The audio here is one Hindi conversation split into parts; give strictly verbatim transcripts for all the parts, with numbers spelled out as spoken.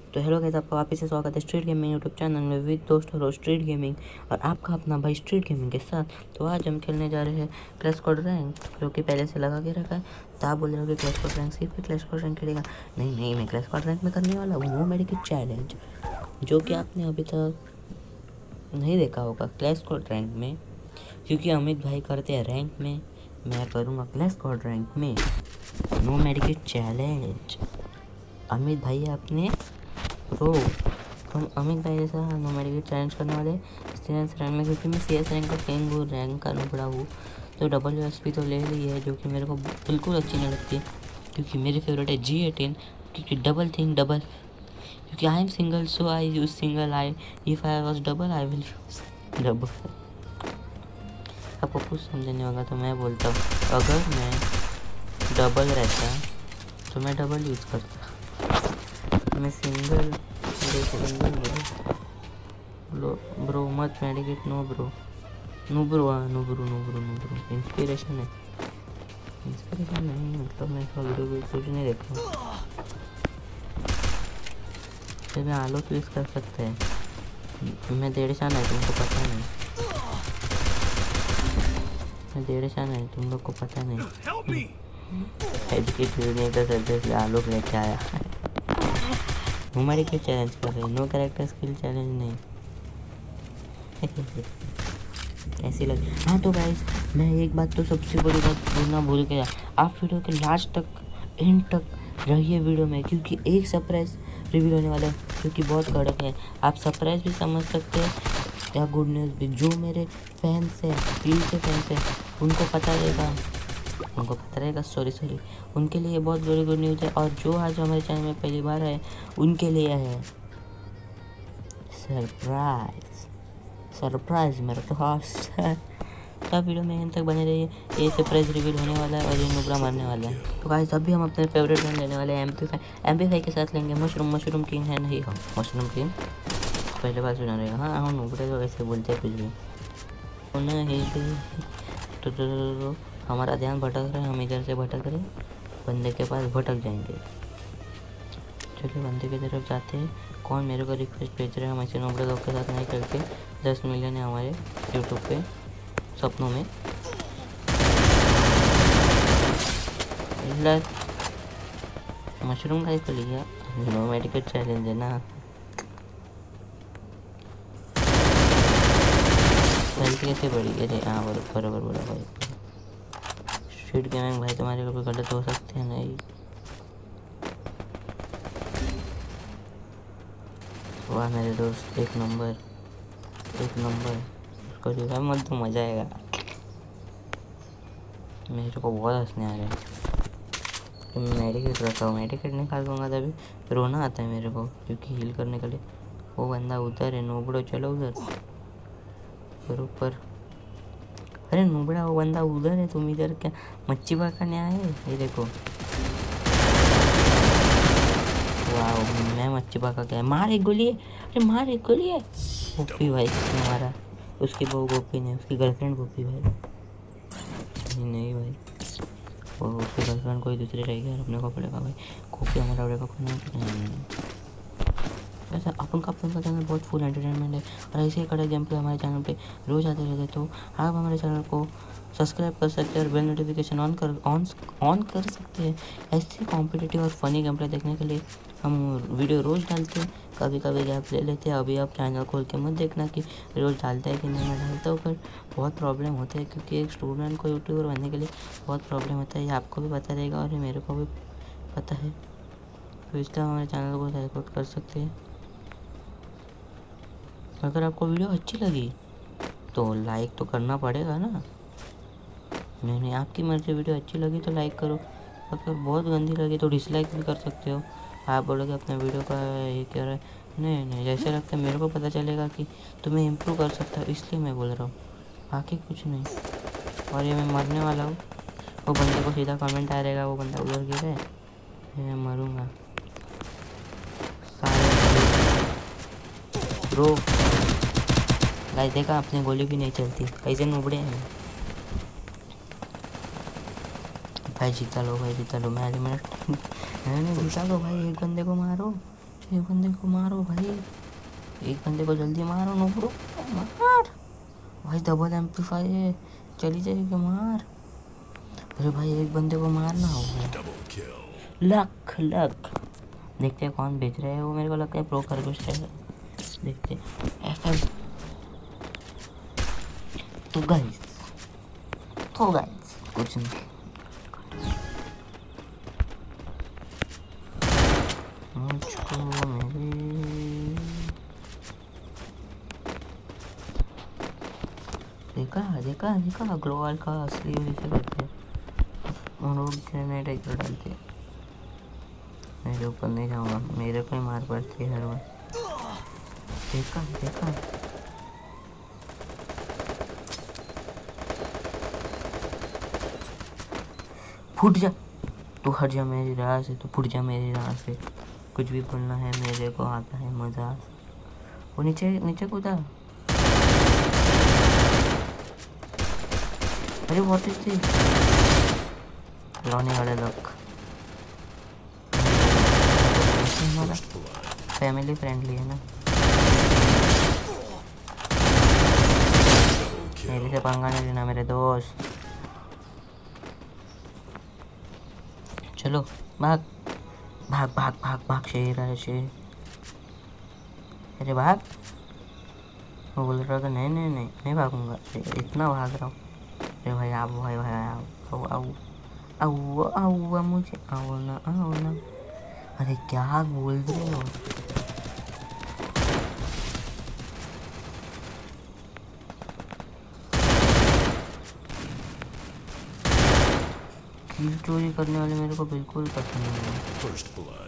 तो हेलो गाइस, आपका वापस से स्वागत है स्ट्रीट गेमिंग यूट्यूब चैनल में विद दोस्त और स्ट्रीट गेमिंग और आपका अपना भाई स्ट्रीट गेमिंग के साथ। तो आज हम खेलने जा रहे हैं क्लैश स्क्वाड रैंक, जो कि पहले से लगा के रखा है। तो आप बोल रहे हो कि क्लैश स्क्वाड रैंक सिर्फ क्लैश स्क्वाड रैंक खेलेगा? नहीं नहीं, मैं क्लैश स्क्वाड रैंक में करने वाला हूँ वो मेडिकेट चैलेंज, जो कि आपने अभी तक नहीं देखा होगा क्लैश स्क्वाड रैंक में, क्योंकि अमित भाई करते हैं रैंक में, मैं करूँगा क्लैश स्क्वाड रैंक में नो मेडिकेट चैलेंज। अमित भाई आपने प्रो, हम अमित भाई जैसा नो मेडिकेट चैलेंज करने वाले सी एस रैंक में, क्योंकि मैं सी एस रैंक का किंग हूँ, रैंक का नुबड़ा हूँ। तो डबल यू एस पी तो ले ली है, जो कि मेरे को बिल्कुल अच्छी नहीं लगती है, क्योंकि मेरी फेवरेट है जी एटीन, क्योंकि डबल थिंग डबल, क्योंकि I am single so I use single, I if I was double I will use double. आपको कुछ समझने होगा तो मैं बोलता हूँ, अगर मैं डबल रहता तो मैं डबल यूज़ करता, मैं सिंगल सिंगल ब्रो ब्रो मत medkit, no bro no bro हाँ no bro no bro no bro inspiration है, इंस्पिरेशन नहीं, मतलब मैं इसका वीडियो कुछ नहीं देखता हूँ। फिर मैं आलोक यूज़ कर सकते हैं, मैं डेढ़ शान है, तुमको पता नहीं, मैं डेढ़ शान है, तुम लोग को पता नहीं। एजुकेट नहीं कर सकते, इसलिए आलोक लेके आया। हमारे क्या चैलेंज कर रहे हैं, नो कैरेक्टर स्किल चैलेंज नहीं। ऐसी लगे। हाँ तो गाइस, मैं एक बात तो सबसे बड़ी बात बोलना भूल गया, आप वीडियो के लास्ट तक एंड तक रहिए वीडियो में, क्योंकि एक सरप्राइज रिवील होने वाला है, क्योंकि बहुत कड़क है। आप सरप्राइज भी समझ सकते हैं या गुड न्यूज़ भी। जो मेरे फैंस हैं, दिल से फैंस हैं, उनको पता रहेगा उनको पता रहेगा सॉरी सॉरी उनके लिए बहुत बड़ी गुड न्यूज़ है। और जो आज हमारे चैनल में पहली बार है, उनके लिए है सरप्राइज, सरप्राइज मेरा तो खास है। तो वीडियो में अंत तक बने रहिए, ये सरप्राइज रिवील होने वाला है और ये नुबड़ा मारने वाला है। तो गाइस अभी हम अपने फेवरेट गन लेने वाले हैं, M P five. M P five के साथ लेंगे मशरूम, मशरूम किंग है नहीं, हाँ मशरूम किंग पहले बार सुना रहेगा। हाँ हम नुबड़े तो ऐसे बोलते हैं कुछ भी नहीं। तो, तो, तो, तो हमारा ध्यान भटक रहा है, हम इधर से भटक रहे, बंदे के पास भटक जाएंगे। चलिए बंदे की तरफ जाते हैं। कौन मेरे को रिक्वेस्ट भेज रहे हैं, हम ऐसे नोबड़े लोग के साथ नहीं करते। दस मिलियन है हमारे यूट्यूब पे सपनों में। मशरूम का इसको लिया, नो मेडिकेट चैलेंज है ना। कैसे बढ़ी गए, हाँ बराबर बोला भाई। स्ट्रीट गेमिंग भाई तुम्हारे लोग गलत हो सकते हैं नहीं। वाह मेरे दोस्त, एक नंबर एक नंबर, उसको रिवाइव मत तो मजा आएगा। मेरे को बहुत हंसने आ रहा है। मैं मेडिकेट रखा हूँ, मेडिकेट नहीं खा दूँगा तभी रोना आता है मेरे को, क्योंकि हील करने के लिए। वो बंदा उधर है, नोबड़ो चलो उधर पर ऊपर। अरे नोबड़ा वो बंदा उधर है, तुम इधर क्या मच्छी पकड़ने आए? ये देखो, वाह मैं मच्छी पकड़ के, मार एक गोली है, अरे मार एक गोली है। गोपी भाई किसने मारा? उसकी बहू गोपी ने, उसकी गर्लफ्रेंड गोपी भाई नहीं, नहीं भाई, वो उसकी गर्लफ्रेंड कोई दूसरी रहेगी और अपने को पड़ेगा भाई। गोपी हमारा पड़ेगा नहीं। वैसे अपन का अपन का चैनल बहुत फुल एंटरटेनमेंट है, और ऐसे ही कड़क गेम प्ले हमारे चैनल पे रोज आते रहते। तो आप हमारे चैनल को सब्सक्राइब कर सकते हैं और बेल नोटिफिकेशन ऑन कर ऑन ऑन कर सकते हैं। ऐसे कॉम्पिटिटिव और फनी गेम प्ले देखने के लिए हम वीडियो रोज़ डालते हैं, कभी कभी गैप ले लेते हैं। अभी आप चैनल खोल के मत देखना कि रोज़ डालता है कि नहीं, मैं डालता हूँ, पर बहुत प्रॉब्लम होता है, क्योंकि एक स्टूडेंट को यूट्यूबर बनने के लिए बहुत प्रॉब्लम होता है। ये आपको भी पता रहेगा और मेरे को भी पता है, तो इसलिए हमारे चैनल को सपोर्ट कर सकते हैं। अगर आपको वीडियो अच्छी लगी तो लाइक तो करना पड़ेगा ना। नहीं नहीं, आपकी मर्जी, वीडियो अच्छी लगी तो लाइक करो, अगर बहुत गंदी लगी तो डिसलाइक भी कर सकते हो। आप बोलोगे अपने वीडियो का ये क्या रहा है, नहीं नहीं, जैसे लगता है मेरे को पता चलेगा कि तुम्हें इम्प्रूव कर सकता है, इसलिए मैं बोल रहा हूँ, बाकी कुछ नहीं। और ये मैं मरने वाला हूँ, वो बंदे को सीधा कमेंट आ रहेगा, वो बंदा उधर गिरा है, मैं मरूँगा ब्रो। गाइस देखा आपने, गोली भी नहीं चलती, कैसे नुबड़े हैं भाई। जीता लो भाई, जीता लो, मैं मिनट नहीं नहीं जीता लो भाई, एक बंदे को मारो, एक बंदे को मारो भाई, एक बंदे को जल्दी मारो। नुब्रो मार भाई, डबल एम्पलीफाई है, चली जाएगी मार। अरे भाई एक बंदे को मारना होगा। लक लक देखते हैं कौन बेच रहा है वो, मेरे को लगता है प्रो कर कुछ है। देखते एफ तो गाइस तो गाइस कुछ नहीं, मुझको मेरे देखा देखा देखा ग्लोवाल का असली वैसे करते हैं उन लोग ग्रेनेड एक डालते हैं। मेरे ऊपर नहीं जाऊँगा, मेरे को ही मार पड़ती है हर बार। देखा देखा फूट जा, तू हट जा मेरी राह से, तू फूट जा मेरी राह से। कुछ भी बोलना है मेरे को आता है मजा। वो नीचे नीचे कूदा। अरे व्हाट इज दिस, रोने वाले लोग। हमारा फैमिली फ्रेंडली है ना, मेरे से पंगा नहीं लेना मेरे दोस्त। चलो भाग भाग भाग भाग भाग, शेर है शेर। अरे भाग, वो बोल रहा था नहीं नहीं नहीं नहीं भागूंगा, इतना भाग रहा हूँ। अरे भाई आप भाई भाई आओ आओ आओ आओ आओ मुझे आओ ना आओ ना। अरे क्या बोल रहे हो, किल चोरी करने वाले मेरे को बिल्कुल पसंद नहीं है।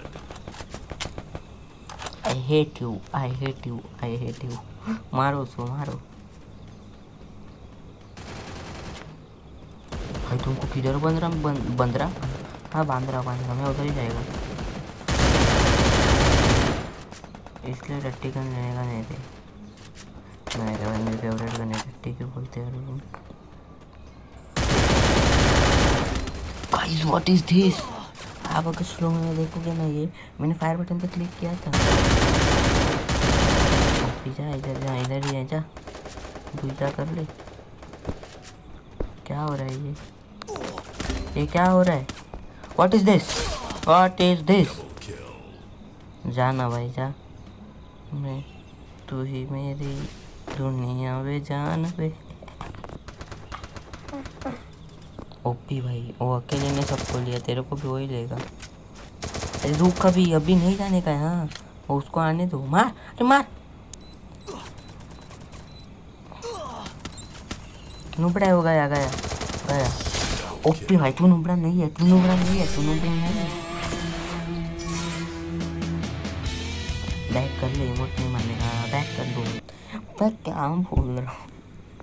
I hate you I hate you I hate you. मारो उसको मारो भाई। तुमको किधर बंद रहा बंद रहा हाँ बांध रहा बांध रहा मैं उधर ही जाएगा, इसलिए रट्टी गन लेने का नहीं थे। मेरे भाई मेरी फेवरेट गन है रट्टी, क्यों बोलते हैं। गाइस व्हाट इज दिस, आप अगर स्लो में देखोगे ना, ये मैंने फायर बटन पे क्लिक किया था। जा इधर जा इधर ही है, जा दूसरा कर ले। क्या हो रहा है ये ये क्या हो रहा है, what is this what is this. जाना भाई जा, मैं तू ही मेरी दुनिया वे जान वे। ओपी भाई, वो अकेले ने सबको लिया, तेरे को भी वही लेगा। अरे रुक, कभी अभी नहीं जाने का है। हाँ वो उसको आने दो, मार अरे मार। नुबड़ा हो गया गया गया। ओपी भाई तू नुबड़ा नहीं है, तू नुबड़ा नहीं है, तू नुबड़ा नहीं है। बैक कर ले, इमोट नहीं मानेगा, बैक कर दो। पर क्या बोल रहा हूँ।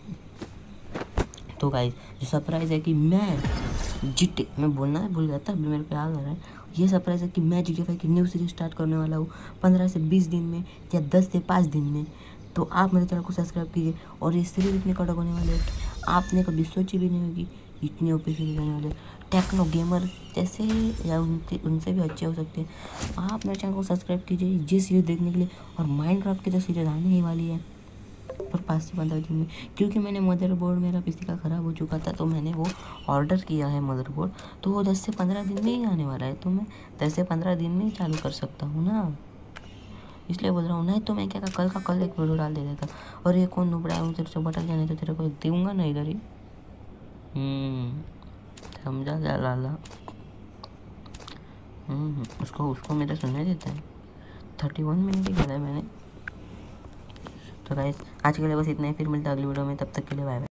तो गाइस जो सरप्राइज है कि मैं जीटे मैं बोलना है भूल गया था, अभी मेरे को याद आ रहा है। ये सरप्राइज है कि मैं जी टी फाइव की न्यू सीरीज स्टार्ट करने वाला हूँ पंद्रह से बीस दिन में या दस से पाँच दिन में। तो आप मेरे चैनल को सब्सक्राइब कीजिए। और ये सीरीज इतने कड़क होने वाले हैं आपने कभी सोची भी नहीं होगी, इतनी ओपी सीरीज होने वाले। टेक्नो गेमर जैसे या उनसे उनसे भी अच्छे हो सकते हैं। आप मेरे चैनल को सब्सक्राइब कीजिए ये सीरीज देखने के लिए। और माइनक्राफ्ट की जो सीरीज आने ही वाली है और पाँच से पंद्रह दिन में, क्योंकि मैंने मदरबोर्ड मेरा पीसी का ख़राब हो चुका था तो मैंने वो ऑर्डर किया है मदरबोर्ड, तो वो दस से पंद्रह दिन में ही आने वाला है। तो मैं दस से पंद्रह दिन में ही चालू कर सकता हूँ ना, इसलिए बोल रहा हूँ। नहीं तो मैं क्या कल का कल एक वीडियो डाल देता था। और ये कौन नुबड़ा है, तेरे से भटक जाने तो तेरे को दूंगा ना इधर ही। समझा जा लाला। हम्म उसको उसको मेरा सुनने देता है। थर्टी वन मिनट ही किया है मैंने। तो गाइस आज के लिए बस इतना ही, फिर मिलता है अगली वीडियो में, तब तक के लिए बाय बाय।